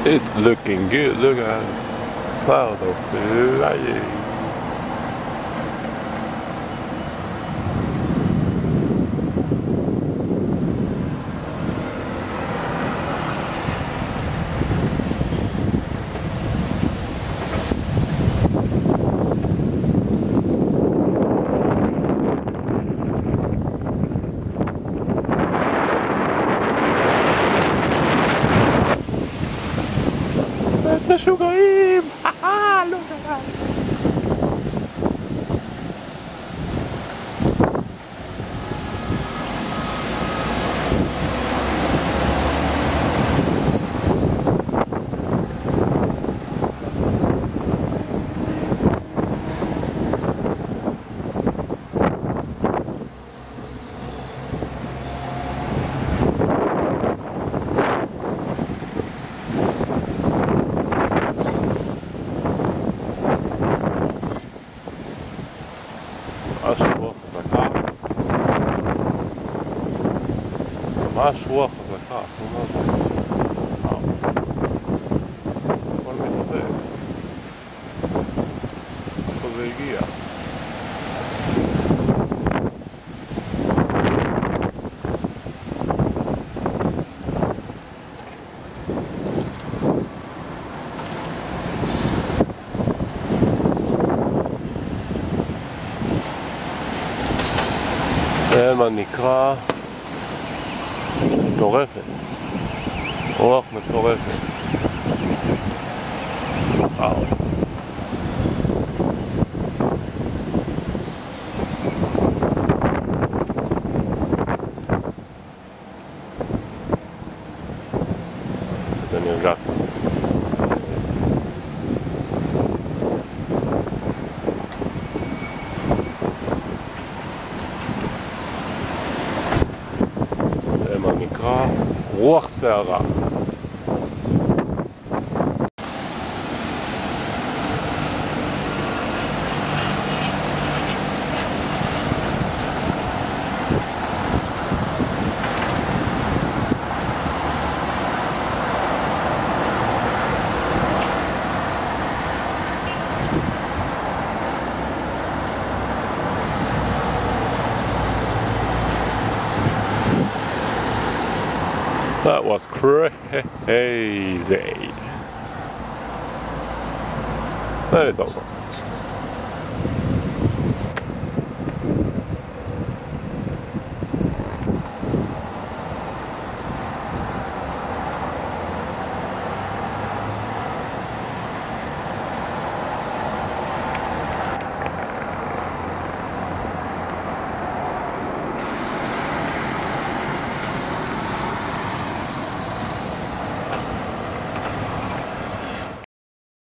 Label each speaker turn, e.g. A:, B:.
A: It's looking good. Look at this cloud of flying. משוגעים! לא קרה! ממש רוח חזקה, הכל מתהפך, איפה זה הגיע? זה מה נקרא מטורפת, רוח מטורפת. וואו. זה נרגע. נקרא רוח שערה. That was crazy. That is over.